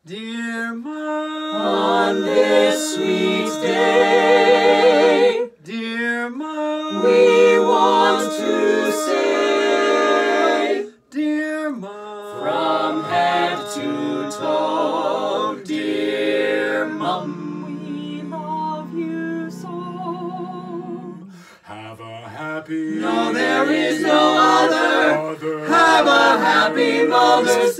Dear Mom, on this sweet day, dear Mom, we want to say, dear Mom, from head to toe, dear Mum, we love you so. have a happy, No, there is no other. Have a happy Mother's